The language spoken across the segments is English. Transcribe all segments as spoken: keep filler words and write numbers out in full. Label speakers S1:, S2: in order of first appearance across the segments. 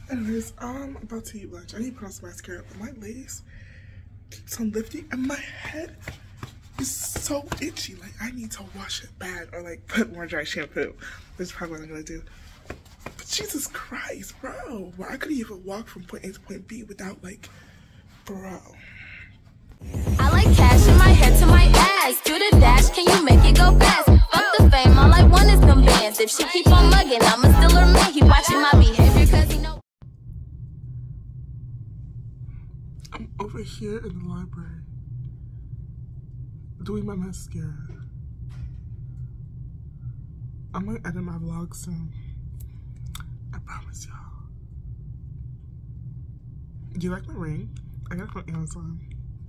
S1: Anyways, I'm about to eat lunch. I need to put on some mascara, but my lace keeps on lifting and my head is so itchy. Like, I need to wash it bad or like put more dry shampoo. This is probably what I'm gonna do. But Jesus Christ, bro. Well, I couldn't even walk from point A to point B without like, bro.
S2: I like cash in my head to my ass. Do the dash, can you make it go fast? Fuck the fame, all I want is them bands. If she keep on mugging, I'ma still her man. He watching my behavior cause he know.
S1: I'm over here in the library doing my mascara. I'm gonna edit my vlog soon. I promise y'all. Do you like my ring? I got it from Amazon.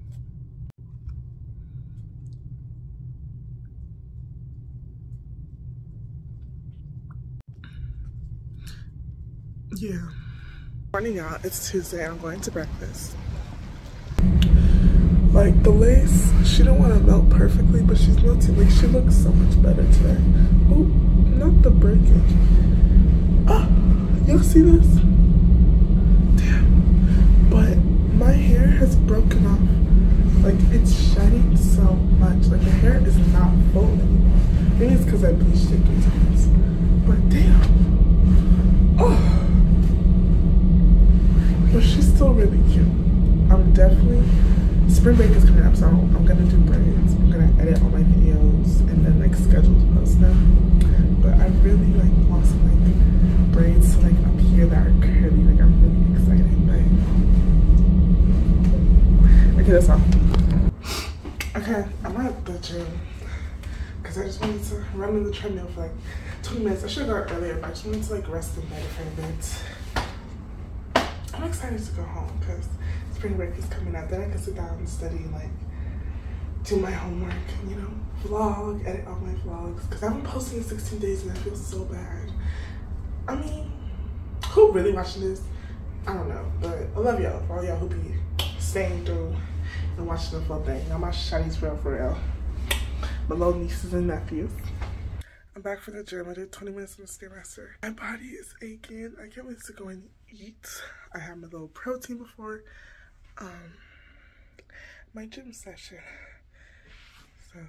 S1: Yeah. Morning, y'all. It's Tuesday. I'm going to breakfast. Like the lace, she don't want to melt perfectly, but she's melting. Like she looks so much better today. Oh, not the breakage. Ah, y'all see this? Damn. But my hair has broken off. Like it's shedding so much. Like the hair is not full anymore. Maybe it's because I bleached it three times. But damn. Oh. But she's still really cute. I'm definitely, spring break is coming up, so I'm gonna do braids. I'm gonna edit all my videos and then like schedule to post them. But I really like want some like braids to like up here that are curly. Like I'm really excited. But okay, that's all. Okay, I'm at the gym because I just wanted to run on the treadmill for like two minutes. I should have gone earlier, but I just wanted to like rest in bed for a bit. I'm excited to go home because spring break is coming up. Then I can sit down and study, like, do my homework, you know, vlog, edit all my vlogs. Because I've been posting in sixteen days and I feel so bad. I mean, who really watching this? I don't know. But I love y'all. For all y'all who be staying through and watching the full thing. Y'all my shinies for real, for real. My little nieces and nephews. I'm back from the gym. I did twenty minutes in the Stairmaster. My body is aching. I can't wait to go and eat. I had my little protein before um, my gym session. So,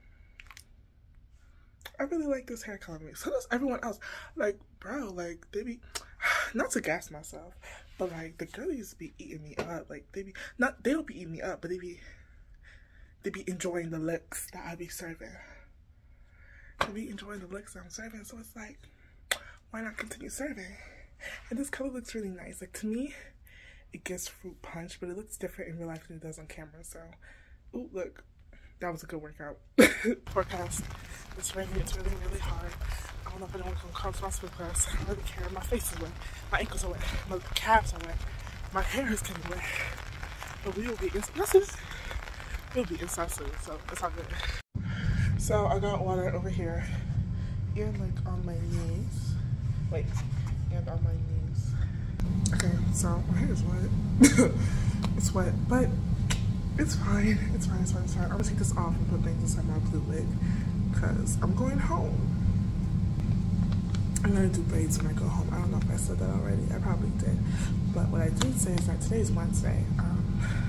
S1: I really like this hair color. So does everyone else. Like, bro, like, they be, not to gas myself, but like, the girlies be eating me up. Like, they be, not, they don't be eating me up, but they be, they be enjoying the looks that I be serving. To be enjoying the looks I'm serving, so it's like, why not continue serving? And this color looks really nice. Like to me, it gives fruit punch, but it looks different in real life than it does on camera. So, ooh, look, that was a good workout. Forecast. It's raining. It's really, really hard. I don't know if anyone can come to my spin class. I don't really care. My face is wet. My ankles are wet. My calves are wet. My hair is getting wet. But we will be inside. We'll be inside soon, so it's all good. So I got water over here and like on my knees. Wait, and on my knees. Okay, so my hair is wet. It's wet, but it's fine. It's fine, it's fine, it's fine. I'm gonna take this off and put things inside my blue wig because I'm going home. I'm gonna do braids when I go home. I don't know if I said that already. I probably did. But what I did say is that today's Wednesday. Um,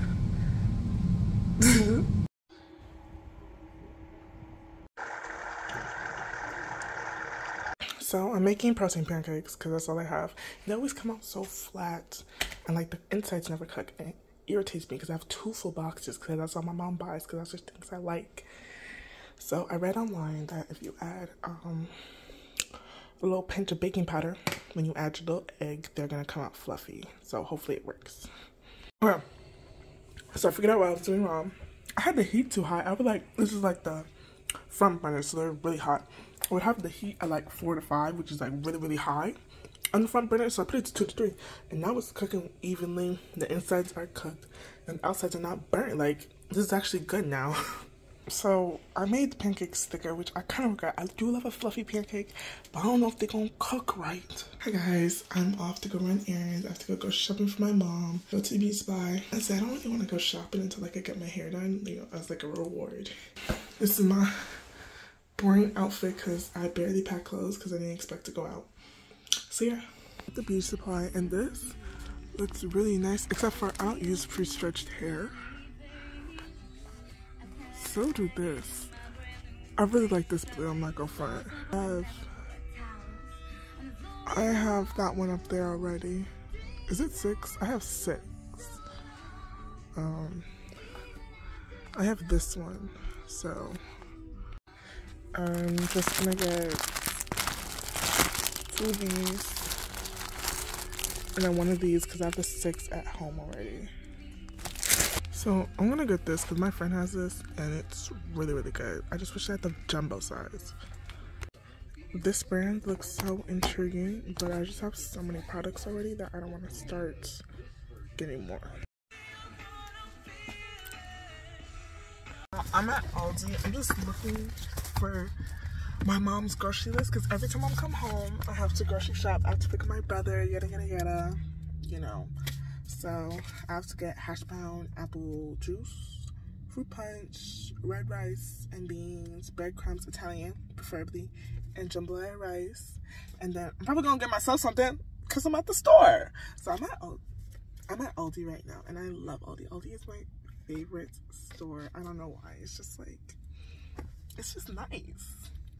S1: So I'm making protein pancakes because that's all I have. They always come out so flat and like the insides never cook. And it irritates me because I have two full boxes because that's all my mom buys because that's just things I like. So I read online that if you add um, a little pinch of baking powder, when you add your little egg, they're going to come out fluffy. So hopefully it works. Okay. So I figured out what I was doing wrong. I had the heat too high. I was like, this is like the front burner, so they're really hot. I would have the heat at like four to five, which is like really, really high on the front burner. So I put it to two to three, and now it's cooking evenly. The insides are cooked, and the outsides are not burnt. Like, this is actually good now. So I made the pancakes thicker, which I kind of regret. I do love a fluffy pancake, but I don't know if they're gonna cook right. Hi guys, I'm off to go run errands. I have to go go shopping for my mom. Go to Beats Buy. I said I don't really want to go shopping until like I get my hair done, you know, as like a reward. This is my boring outfit because I barely pack clothes because I didn't expect to go out. So yeah, the Beauty Supply, and this looks really nice, except for I don't use pre-stretched hair. So do this. I really like this blue, I'm not gonna front. I have, I have that one up there already. Is it six? I have six. Um, I have this one, so I'm just gonna get two of these and then one of these because I have the six at home already. So I'm gonna get this because my friend has this and it's really, really good. I just wish I had the jumbo size. This brand looks so intriguing, but I just have so many products already that I don't want to start getting more. I'm at Aldi. I'm just looking for my mom's grocery list because every time I come home, I have to grocery shop. I have to pick up my brother, yada yada yada, you know. So I have to get hash brown, apple juice, fruit punch, red rice and beans, breadcrumbs, Italian preferably, and jambalaya rice. And then I'm probably gonna get myself something because I'm at the store. So I'm at Aldi. I'm at Aldi right now, and I love Aldi. Aldi is my favorite store. I don't know why. It's just like, it's just nice.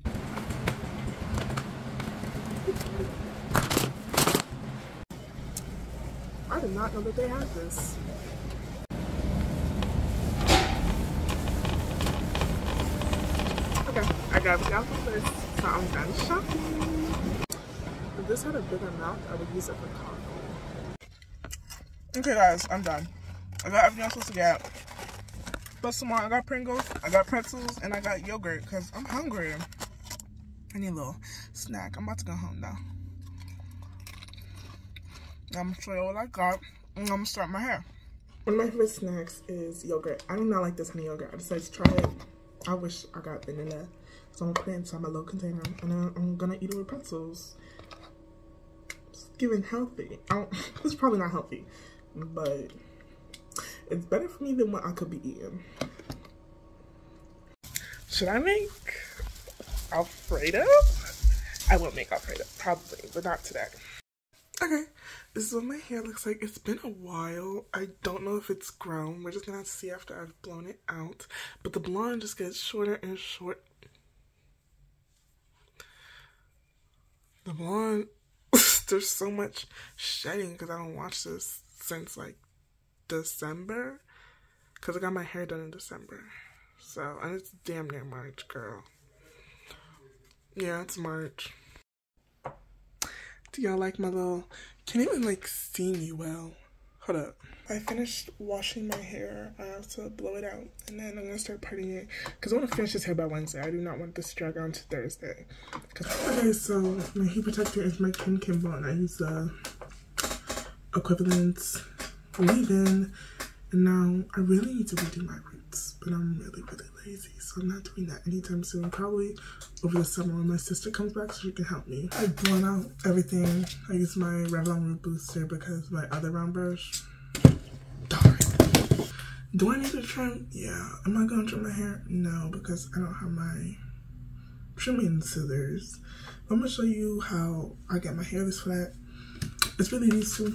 S1: I did not know that they had this. Okay, I got it out the list, so I'm done shopping. If this had a bigger mouth, I would use it for coffee. Okay guys, I'm done. I got everything I'm supposed to get. But some more, I got Pringles, I got pretzels, and I got yogurt because I'm hungry. I need a little snack. I'm about to go home now. I'm gonna show you what I got, and I'm gonna start my hair. One of my favorite snacks is yogurt. I do not like this honey yogurt. I decided to try it. I wish I got vanilla. So I'm gonna put it inside my little container, and then I'm gonna eat it with pretzels. It's giving healthy. I don't, it's probably not healthy, but it's better for me than what I could be eating. Should I make Alfredo? I will make Alfredo, probably, but not today. Okay, this is what my hair looks like. It's been a while. I don't know if it's grown. We're just gonna have to see after I've blown it out. But the blonde just gets shorter and short. The blonde, there's so much shedding because I don't watch this since like December. Because I got my hair done in December. So, and it's damn near March, girl. Yeah, it's March. Do y'all like my little, can't even like see me well. Hold up. I finished washing my hair. I have to blow it out and then I'm gonna start parting it because I want to finish this hair by Wednesday. I do not want this to drag on to Thursday. Okay, so my heat protector is my Kim Kimble and I use the equivalent leave-in, and now I really need to redo my roots, but I'm really really lazy, so I'm not doing that anytime soon. Probably over the summer when my sister comes back so she can help me. I blown out everything. I use my Revlon Root Booster because my other round brush, darn. Do I need to trim? Yeah. Am I gonna trim my hair? No, because I don't have my trimming scissors. I'm gonna show you how I get my hair this flat. It's really useful.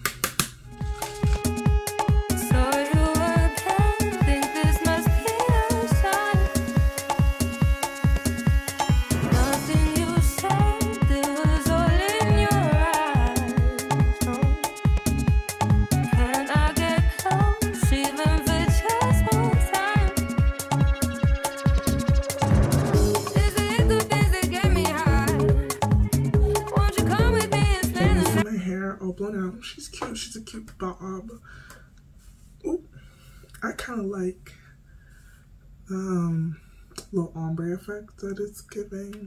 S1: Blown out. She's cute. She's a cute bob. Ooh, I kind of like the um, little ombre effect that it's giving.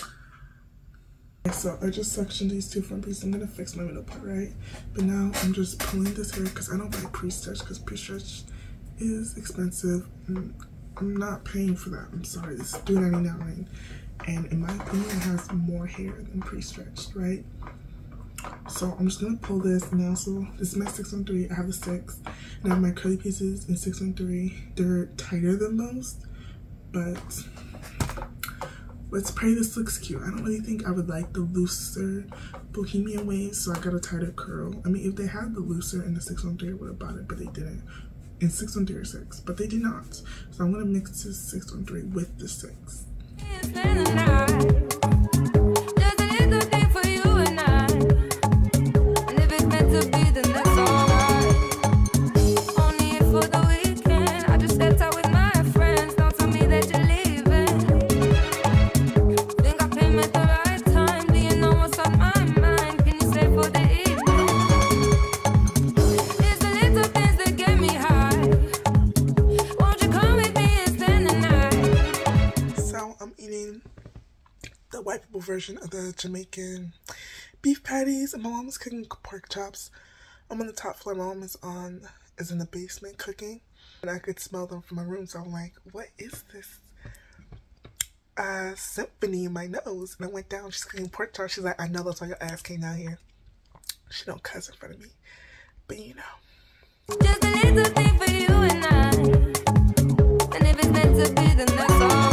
S1: So I just sectioned these two front pieces. I'm gonna fix my middle part, right? But now I'm just pulling this hair because I don't buy pre-stretch because pre-stretch is expensive. And I'm not paying for that. I'm sorry. This is three ninety-nine, and in my opinion, it has more hair than pre-stretched, right? So I'm just gonna pull this, and also this is my six one three. I have the six, and I have my curly pieces in six one three. They're tighter than most, but let's pray this looks cute. I don't really think I would like the looser bohemian waves, so I got a tighter curl. I mean, if they had the looser in the six one three, I would have bought it, but they didn't. In six one three or six, but they did not. So I'm gonna mix this six one three with the six. Version of the Jamaican beef patties, and my mom is cooking pork chops. I'm on the top floor, my mom is on is in the basement cooking, and I could smell them from my room, so I'm like, what is this uh symphony in my nose? And I went down, she's cooking pork chops. She's like, I know that's why your ass came down here. She don't cuss in front of me, but you know, just a little thing for you and I, and if it's meant to be, then that's all.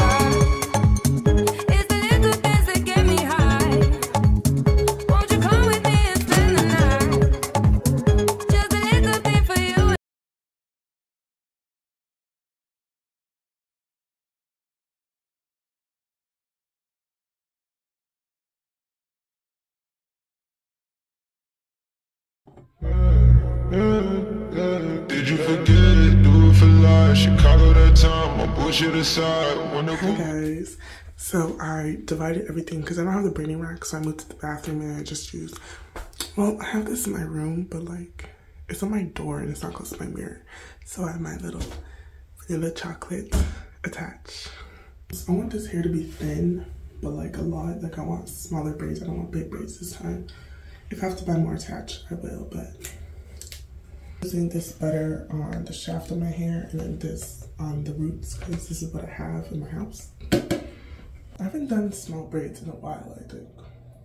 S3: Did you forget it? Do it for life. Chicago that time. My bullshit aside. Wonderful.
S1: Hey guys, so I divided everything because I don't have the braiding rack, so I moved to the bathroom and I just used. Well, I have this in my room, but like it's on my door and it's not close to my mirror, so I have my little vanilla chocolate attached. I want this hair to be thin, but like a lot. Like I want smaller braids. I don't want big braids this time. If I have to buy more attached, I will, but using this butter on the shaft of my hair and then this on the roots, because this is what I have in my house. I haven't done small braids in a while, I think.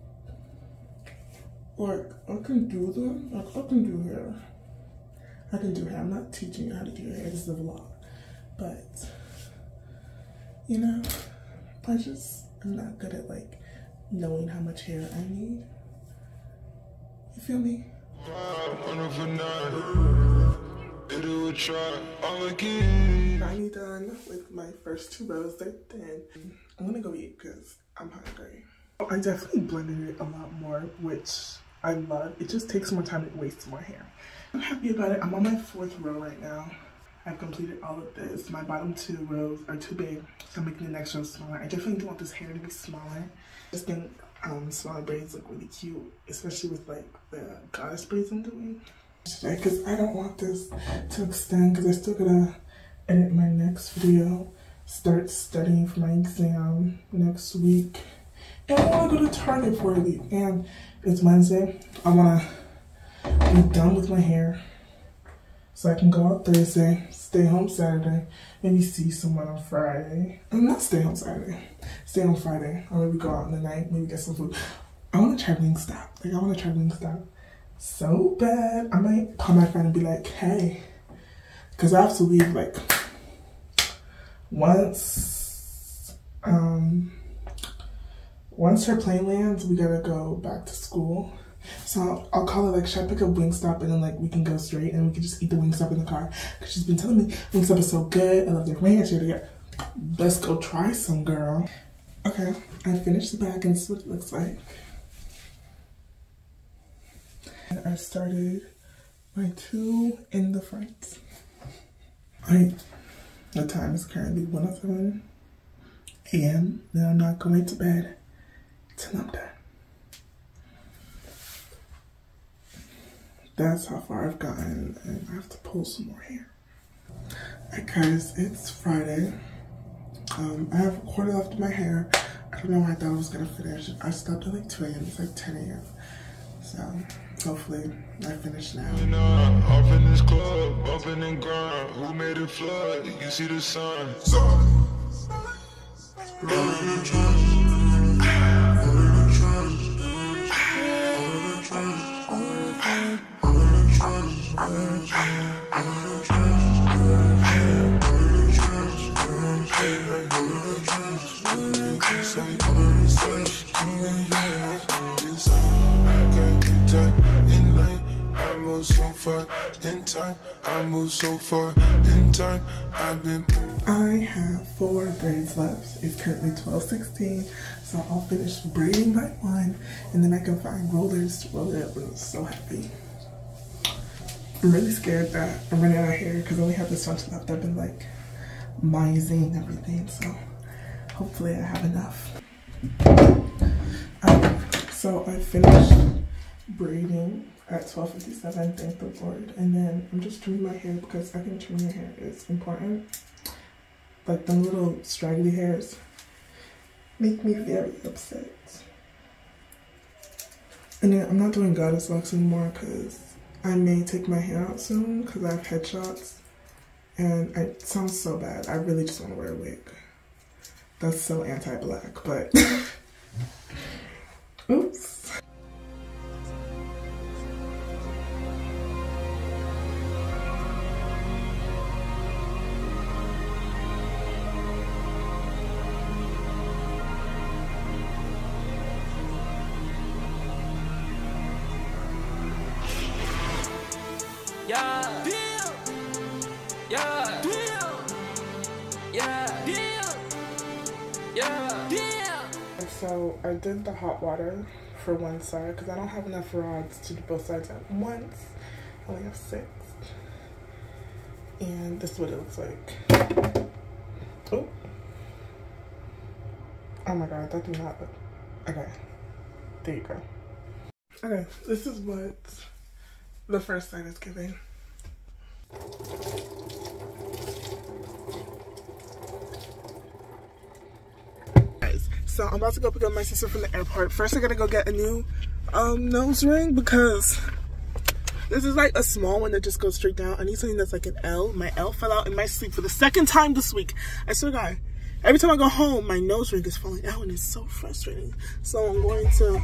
S1: Like, I can do them. Like, I can do hair. I can do hair. I'm not teaching you how to do your hair. This is a vlog. But, you know, I just, I'm not good at, like, knowing how much hair I need. You feel me? Finally done with my first two rows. They're thin. I'm gonna go eat because I'm hungry. I definitely blended it a lot more, which I love. It just takes more time, it wastes more hair. I'm happy about it. I'm on my fourth row right now. I've completed all of this. My bottom two rows are too big, so I'm making the next row smaller. I definitely want this hair to be smaller. I just think um, smaller braids look really cute, especially with like the goddess braids I'm doing. Because I don't want this to extend, because I still gotta edit my next video, start studying for my exam next week. And I want to go to Target for a week. And it's Wednesday. I want to be done with my hair so I can go out Thursday, stay home Saturday, maybe see someone on Friday. I'm not stay home Saturday, stay home Friday, or maybe go out in the night, maybe get some food. I want to try Wingstop. Like, I want to try Wingstop so bad. I might call my friend and be like, hey, because I have to leave like once, um, once her plane lands, we gotta go back to school. So I'll, I'll call her like, should I pick up Wingstop and then like we can go straight and we can just eat the Wingstop in the car? Because she's been telling me Wingstop is so good. I love their ranch. Let's go try some, girl. Okay, I finished the bag and this is what it looks like. And I started my two in the front. Right, the time is currently one oh seven a m Then I'm not going to bed till I'm done. That's how far I've gotten, and I have to pull some more hair. Alright guys, it's Friday. Um, I have a quarter left of my hair. I don't know why I thought I was gonna finish. I stopped at like two a m It's like ten a m So hopefully I finish now.
S3: Off in this club, bumping and grind. Who made it flood? You see the sun. go so far in time. I move so far in time. I've been.
S1: I have four braids left. It's currently twelve sixteen, so I'll finish braiding by one, and then I can find rollers to roll it up. I'm so happy. I'm really scared that I'm running out of hair because I only have this bunch left. I've been like mising everything, so hopefully I have enough. Um, so I finished braiding at twelve fifty-seven, thank the Lord, and then I'm just trimming my hair because I think trimming your hair is important. Like them little straggly hairs make me very upset. And then I'm not doing goddess locks anymore because I may take my hair out soon because I have headshots, and it sounds so bad. I really just want to wear a wig. That's so anti-black, but oops.
S4: Yeah, deal. Yeah, deal. Yeah, deal. Yeah, deal.
S1: And so I did the hot water for one side because I don't have enough rods to do both sides at once. I only have six. And this is what it looks like. Oh. Oh my god, that did not look. Okay. There you go. Okay, this is what the first side is giving. Guys, so I'm about to go pick up my sister from the airport. First I gotta go get a new um nose ring because this is like a small one that just goes straight down. I need something that's like an L. My L fell out in my sleep for the second time this week. I swear to God, every time I go home, my nose ring is falling out and it's so frustrating. So I'm going to,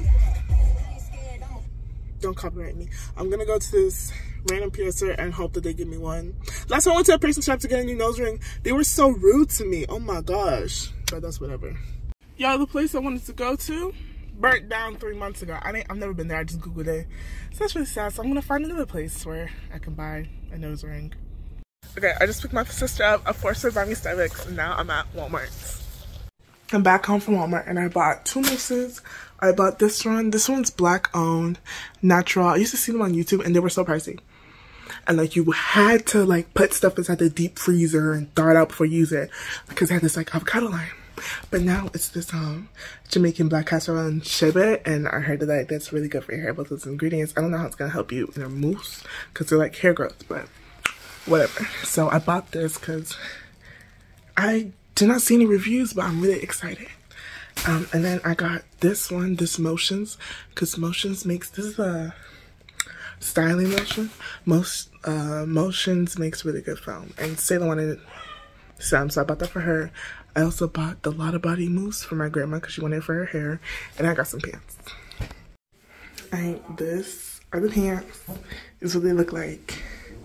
S1: don't copyright me. I'm gonna go to this random piercer and hope that they give me one. Last time I went to a piercing shop to get a new nose ring, they were so rude to me. Oh my gosh. But that's whatever. Y'all, the place I wanted to go to burnt down three months ago. I didn't, I've never been there. I just Googled it. So that's really sad. So I'm gonna find another place where I can buy a nose ring. Okay, I just picked my sister up. I forced her to buy me Starbucks, and now I'm at Walmart. I'm back home from Walmart, and I bought two mousses. I bought this one. This one's black owned, natural. I used to see them on YouTube, and they were so pricey. And like you had to like put stuff inside the deep freezer and thaw it out before you use it because it had this like avocado lime. But now it's this um Jamaican black casserole and sherbet, and I heard that like, that's really good for your hair. Both those ingredients. I don't know how it's gonna help you in a mousse because they're like hair growth, but whatever. So I bought this because I did not see any reviews, but I'm really excited. Um, and then I got this one, this Motions, because Motions makes, this is a styling lotion. Most uh, Motions makes really good foam, and Sayla wanted some, so I bought that for her. I also bought the Lotta Body mousse for my grandma because she wanted it for her hair, and I got some pants. And this are the pants. This is what they look like.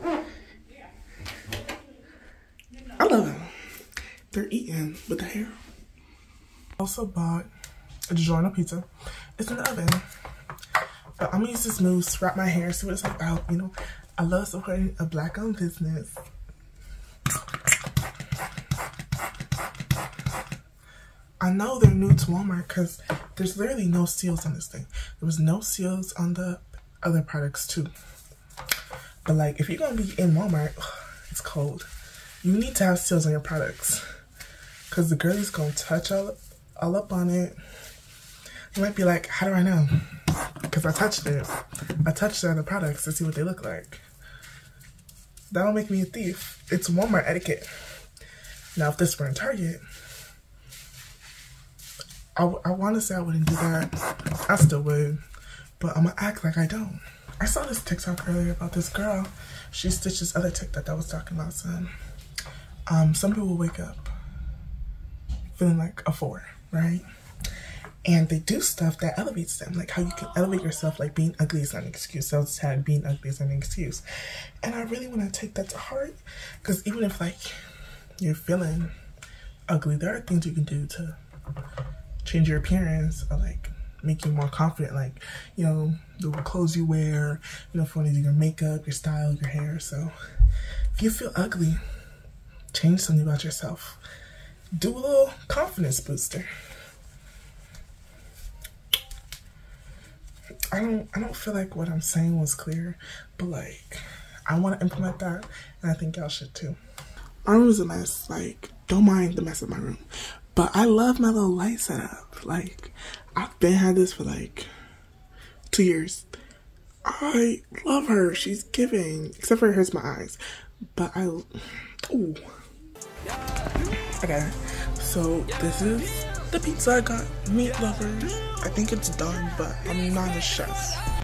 S1: I love them. They're eaten with the hair. Also bought a DiGiorno pizza. It's in the oven. But I'm gonna use this mousse, wrap my hair, see what it's about. You know, I love supporting a black owned business. I know they're new to Walmart because there's literally no seals on this thing. There was no seals on the other products too. But like, if you're gonna be in Walmart, it's cold. You need to have seals on your products because the girlie's gonna touch all, all up on it. You might be like, how do I know? Because I touched it. I touched the other products to see what they look like. That'll make me a thief. It's Walmart etiquette. Now, if this were in Target, I, I want to say I wouldn't do that. I still would. But I'm going to act like I don't. I saw this TikTok earlier about this girl. She stitched this other TikTok that I was talking about, son. Um, some people wake up feeling like a four, right? And they do stuff that elevates them, like how you can elevate yourself, like being ugly is not an excuse. So it's had being ugly is not an excuse. And I really want to take that to heart because even if like you're feeling ugly, there are things you can do to change your appearance or like make you more confident, like, you know, the clothes you wear, you know, if you want to do your makeup, your style, your hair. So if you feel ugly, change something about yourself. Do a little confidence booster. I don't I don't feel like what I'm saying was clear, but like I want to implement that, and I think y'all should too. My room is a mess. Like, don't mind the mess of my room, but I love my little light setup. Like, I've been had this for like two years. I love her. She's giving, except for it hurts my eyes. But I, ooh. Okay, so this is the pizza I got. Meat lovers. I think it's done, but I'm not a chef.